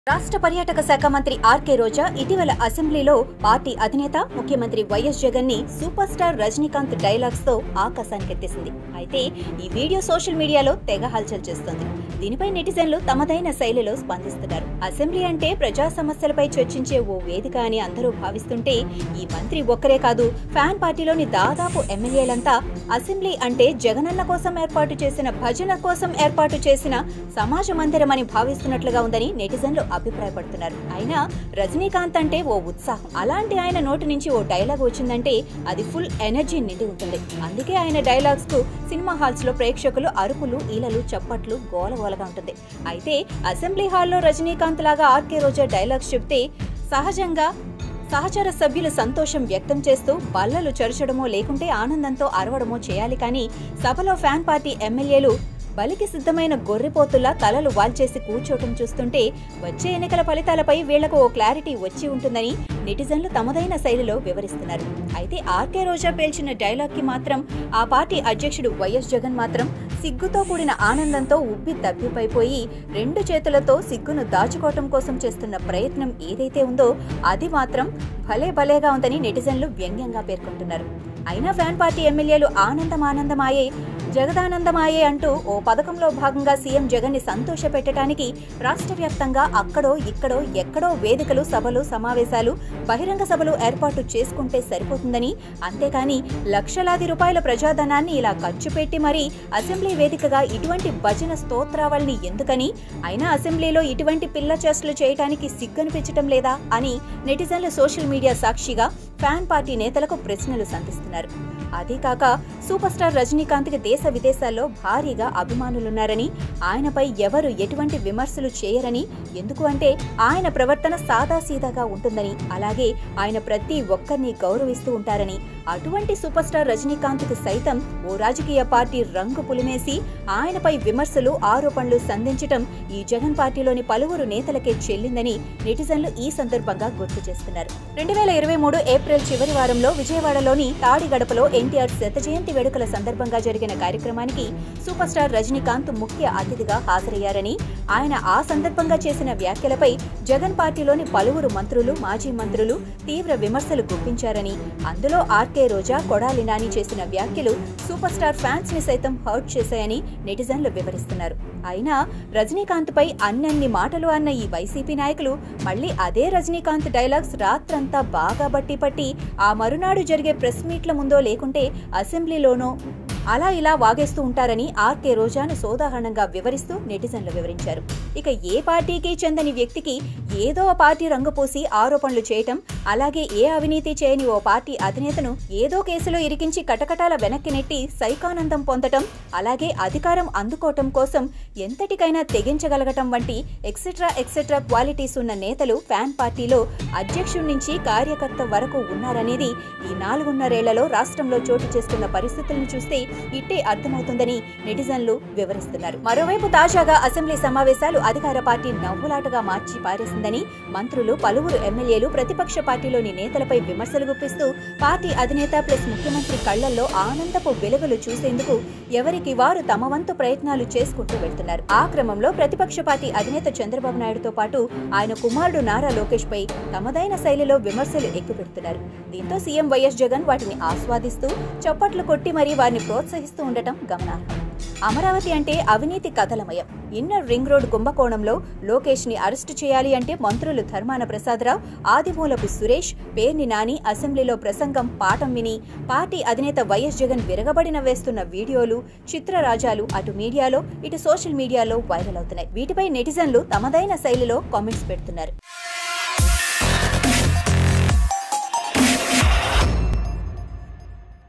రాష్ట్ర పర్యాటక శాఖ మంత్రి ఆర్కే రోజా ఇటీవల అసెంబ్లీలో పార్టీ అధినేత ముఖ్యమంత్రి వైఎస్ జగన్ ని సూపర్ స్టార్ రజనీకాంత్ డైలాగ్స్ తో ఆకాశానికెత్తేసింది. అయితే ఈ వీడియో సోషల్ మీడియాలో తెగ హల్చల్ చేస్తోంది. దీనిపై నెటిజన్లు తమదైన శైలిలో స్పందిస్తున్నారు. అసెంబ్లీ అంటే ప్రజా సమస్యలపై చర్చించే ఓ వేదిక అని అందరూ భావిస్తుంటే ఈ మంత్రి ఒక్కరే కాదు, ఫ్యాన్ పార్టీలోని దాదాపు ఎమ్మెల్యేలంతా అసెంబ్లీ అంటే జగనన్న కోసం ఏర్పాటు చేసిన భజన కోసం ఏర్పాటు చేసిన సమాజ మందిరం అని భావిస్తున్నట్లుగా ఉందని నెటిజన్లు అభిప్రాయపడుతున్నారు. అయినా రజనీకాంత్ అంటే ఓ ఉత్సాహం. అలాంటి ఆయన నోటి నుంచి ఓ డైలాగ్ వచ్చిందంటే అది ఫుల్ ఎనర్జీ నిండి ఉంటుంది. అందుకే ఆయన డైలాగ్స్ కు సినిమా హాల్స్ లో ప్రేక్షకులు అరుపులు, ఈలలు, చప్పట్లు గోలగోలగా ఉంటుంది. అయితే అసెంబ్లీ హాల్లో రజనీకాంత్ లాగా ఆర్కే రోజా డైలాగ్స్ చెప్తే సహజంగా సహచర సభ్యులు సంతోషం వ్యక్తం చేస్తూ బల్లలు చరచడమో లేకుంటే ఆనందంతో అరవడమో చేయాలి. కానీ సభలో ఫ్యాన్ పార్టీ ఎమ్మెల్యేలు బలికి సిద్ధమైన గొర్రెపోతుల్లా తలలు వాల్చేసి కూర్చోటం చూస్తుంటే వచ్చే ఎన్నికల ఫలితాలపై వీళ్లకు ఓ క్లారిటీ వచ్చి ఉంటుందని నెటిజన్లు తమదైన శైలిలో వివరిస్తున్నారు. అయితే ఆర్కే రోజా పేల్చిన డైలాగ్ కి మాత్రం ఆ పార్టీ అధ్యక్షుడు వైఎస్ జగన్ మాత్రం సిగ్గుతో కూడిన ఆనందంతో ఉబ్బి తబ్బిపైపోయి రెండు చేతులతో సిగ్గును దాచుకోవటం కోసం చేస్తున్న ప్రయత్నం ఏదైతే ఉందో అది మాత్రం భలేగా ఉందని నెటిజన్లు వ్యంగ్యంగా పేర్కొంటున్నారు. అయినా ఫ్యాన్ పార్టీ ఎమ్మెల్యేలు ఆనందమాయే జగదానందమాయే అంటూ ఓ పథకంలో భాగంగా సీఎం జగన్ ని సంతోష పెట్టడానికి రాష్ట్ర వ్యాప్తంగా అక్కడో ఇక్కడో ఎక్కడో వేదికలు, సభలు, సమావేశాలు, బహిరంగ సభలు ఏర్పాటు చేసుకుంటే సరిపోతుందని, అంతేకాని లక్షలాది రూపాయల ప్రజాధనాన్ని ఇలా ఖర్చు పెట్టి మరీ అసెంబ్లీ వేదికగా ఇటువంటి భజన స్తోత్రావళిని ఎందుకని, అయినా అసెంబ్లీలో ఇటువంటి పిల్ల చేష్టలు చేయడానికి సిగ్గనిపించటం లేదా అని నెటిజన్లు సోషల్ మీడియా సాక్షిగా ఫ్యాన్ పార్టీ నేతలకు ప్రశ్నలు సంధిస్తున్నారు. అదీకాక సూపర్ స్టార్ రజనీకాంత్ కి దేశ విదేశాల్లో భారీగా అభిమానులున్నారని, ఆయనపై ఎవరు ఎటువంటి విమర్శలు చేయరని, ఎందుకు అంటే ఆయన ప్రవర్తన సాదాసీదాగా ఉంటుందని, అలాగే ఆయన ప్రతి ఒక్కరిని గౌరవిస్తూ ఉంటారని, అటువంటి సూపర్ స్టార్ రజనీకాంత్ కి సైతం ఓ రాజకీయ పార్టీ రంగు పులిమేసి ఆయనపై విమర్శలు, ఆరోపణలు సంధించటం ఈ జగన్ పార్టీలోని పలువురు నేతలకే చెల్లిందని నెటిజన్లు ఈ సందర్భంగా గుర్తు చేస్తున్నారు. 2023 ఏప్రిల్ చివరి వారంలో విజయవాడలోని తాడిగడపలో ఎన్టీఆర్ శత జయంతి వేడుకల సందర్భంగా జరిగిన కార్యక్రమానికి సూపర్ స్టార్ రజనీకాంత్ ముఖ్య అతిథిగా హాజరయ్యారని, ఆయన ఆ సందర్భంగా చేసిన వ్యాఖ్యలపై జగన్ పార్టీలోని పలువురు మంత్రులు, మాజీ మంత్రులు తీవ్ర విమర్శలు గుప్పించారని, అందులో ఆర్కే రోజా, కొడాలి నాని చేసిన వ్యాఖ్యలు సూపర్ స్టార్ ఫ్యాన్స్ ని సైతం హర్ట్ చేశాయని నెటిజన్లు వివరిస్తున్నారు. అయినా రజనీకాంత్ పై అన్నన్ని మాటలు అన్న ఈ వైసీపీ నాయకులు మళ్లీ అదే రజనీకాంత్ డైలాగ్స్ రాత్రంతా బాగా బట్టి ఆ మరునాడు జరిగే ప్రెస్ మీట్ల ముందో లేకుంటే అసెంబ్లీలోనో అలా ఇలా వాగేస్తూ ఉంటారని ఆర్కే రోజాను సోదాహరణంగా వివరిస్తూ నెటిజన్లు వివరించారు. ఇక ఏ పార్టీకి చెందని వ్యక్తికి ఏదో పార్టీ రంగు పోసి ఆరోపణలు చేయటం, అలాగే ఏ అవినీతి చేయని ఓ పార్టీ అధినేతను ఏదో కేసులో ఇరికించి కటకటాల వెనక్కి నెట్టి సైకానందం పొందటం, అలాగే అధికారం అందుకోవటం కోసం ఎంతటికైనా తెగించగలగటం వంటి ఎక్సెట్రా క్వాలిటీస్ ఉన్న నేతలు ఫ్యాన్ పార్టీలో అధ్యక్షుడి నుంచి కార్యకర్త వరకు ఉన్నారనేది ఈ 4.5 ఏళ్లలో రాష్ట్రంలో చోటు చేసుకున్న పరిస్థితులను చూస్తే ఇట్టే అర్థమవుతుందని నెటిజన్లు వివరిస్తున్నారు. మరోవైపు తాజాగా అసెంబ్లీ సమావేశాలు అధికార పార్టీ నవ్వులాటగా మార్చి పారేసిందని మంత్రులు, పలువురు ఎమ్మెల్యేలు ప్రతిపక్ష పార్టీలోని నేతలపై విమర్శలు గుప్పిస్తూ పార్టీ అధినేత ప్లస్ ముఖ్యమంత్రి కళ్లల్లో ఆనందపు వెలుగులు చూసేందుకు ఎవరికి వారు తమ వంతు ప్రయత్నాలు చేసుకుంటూ వెళ్తున్నారు. ఆ క్రమంలో ప్రతిపక్ష పార్టీ అధినేత చంద్రబాబు నాయుడుతో పాటు ఆయన కుమారుడు నారా లోకేష్ పై తమదైన శైలిలో విమర్శలు ఎక్కుపెడుతున్నారు. దీంతో సీఎం వైఎస్ జగన్ వాటిని ఆస్వాదిస్తూ చప్పట్లు కొట్టి మరీ వారిని ప్రోత్సహిస్తూ ఉండటం గమనార్హం. అమరావతి అంటే అవినీతి కథలమయం. ఇన్నర్ రింగ్ రోడ్ కుంభకోణంలో లోకేష్ ని అరెస్టు చేయాలి అంటే మంత్రులు ధర్మాన ప్రసాదరావు, ఆదిమూలపు సురేష్, పేర్ని నాని అసెంబ్లీలో ప్రసంగం పాఠం విని పార్టీ అధినేత వైఎస్ జగన్ విరగబడిన వేస్తున్న వీడియోలు, చిత్రరాజాలు అటు మీడియాలో ఇటు సోషల్ మీడియాలో వైరల్ అవుతున్నాయి. వీటిపై నెటిజన్లు తమదైన శైలిలో కామెంట్స్ పెడుతున్నారు.